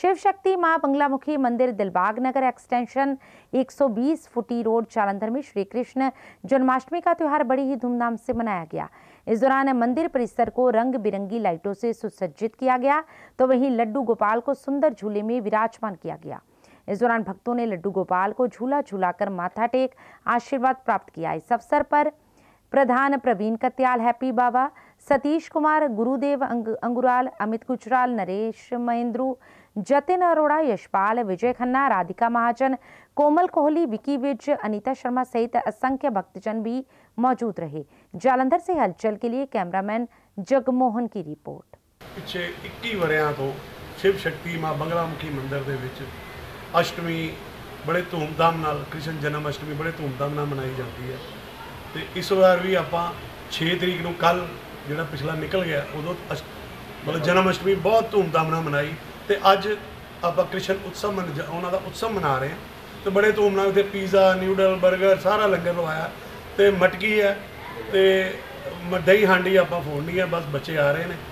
शिव शक्ति मां बंगलामुखी मंदिर दिलबाग नगर एक्सटेंशन 120 फुटी रोड जालंधर में श्री कृष्ण जन्माष्टमी का त्यौहार बड़ी ही धूमधाम से मनाया गया। इस दौरान मंदिर परिसर को रंग बिरंगी लाइटों से सुसज्जित किया गया, तो वहीं लड्डू गोपाल को सुंदर झूले में विराजमान किया गया। इस दौरान भक्तों ने लड्डू गोपाल को झूला झूलाकर माथा टेक आशीर्वाद प्राप्त किया। इस अवसर पर प्रधान प्रवीण कत्याल, हैप्पी बाबा, सतीश कुमार, गुरुदेव अंगुराल, अमित गुजराल, नरेश महेंद्रू, जतिन अरोड़ा, यशपाल, विजय खन्ना, राधिका महाजन, कोमल कोहली, विकी विज, अनीता शर्मा सहित असंख्य भक्तजन भी मौजूद रहे। जालंधर से हलचल के लिए कैमरामैन जगमोहन की रिपोर्ट। पिछे 21 वरियां तो शिव शक्ति मां बंगलामुखी मंदिर दे विच अष्टमी बड़े धूमधाम नाल कृष्ण जन्म अष्टमी बड़े धूमधाम नाल मनाई जाती है। तो इस बार भी आपां 6 तरीक नूं कल जिहड़ा पिछला निकल गया उदों मतलब जन्म अष्टमी बहुत धूमधाम नाल मनाई। तो अज आपां कृष्ण उत्सव उन्हां दा उत्सव मना रहे हैं। तो बड़े धूम नाल उत्थे पीज़ा, न्यूडल, बर्गर सारा लंगर लवाया। तो मटकी है, तो दही हांडी आपां फोड़नी है, बस बच्चे आ रहे हैं।